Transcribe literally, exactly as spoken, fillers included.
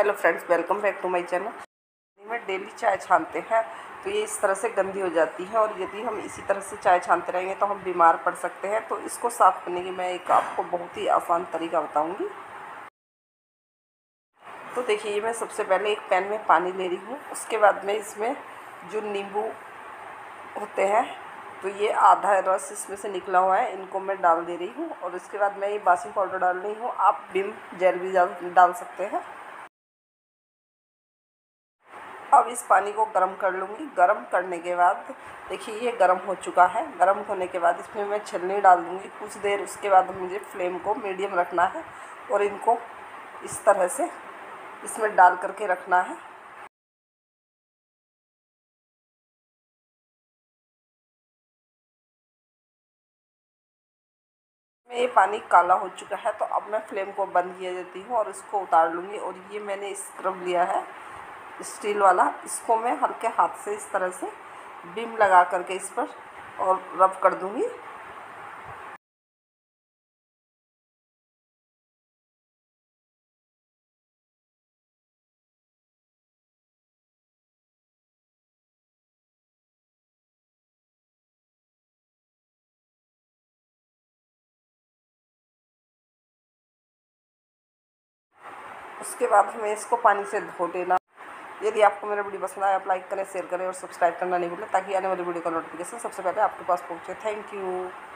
Hello friends, welcome back to my channel. में daily चाय छानते हैं तो ये इस तरह से गंदी हो जाती है और यदि हम इसी तरह से चाय छानते रहेंगे तो हम बीमार पड़ सकते हैं। तो इसको साफ़ करने की मैं एक आपको बहुत ही आसान तरीका बताऊंगी। तो देखिए, मैं सबसे पहले एक पैन में पानी ले रही हूँ। उसके बाद में इसमें जो नींबू होते हैं तो ये आधा रस इसमें से निकला हुआ है, इनको मैं डाल दे रही हूँ। और इसके बाद मैं ये बासी पाउडर डाल रही हूँ। आप विम जेल भी डाल डाल सकते हैं। अब इस पानी को गर्म कर लूँगी। गर्म करने के बाद देखिए ये गर्म हो चुका है। गर्म होने के बाद इसमें मैं छलनी डाल दूँगी कुछ देर। उसके बाद मुझे फ्लेम को मीडियम रखना है और इनको इस तरह से इसमें डाल करके रखना है। ये पानी काला हो चुका है तो अब मैं फ्लेम को बंद किया देती हूँ और इसको उतार लूँगी। और ये मैंने स्क्रब लिया है स्टील वाला, इसको मैं हल्के हाथ से इस तरह से बीम लगा करके इस पर और रब कर दूँगी। उसके बाद हमें इसको पानी से धो देना। यदि आपको मेरा वीडियो पसंद आया, आप लाइक करें, शेयर करें और सब्सक्राइब करना नहीं भूलें ताकि आने वाली वीडियो का नोटिफिकेशन सबसे पहले आपके पास पहुँचे। Thank you.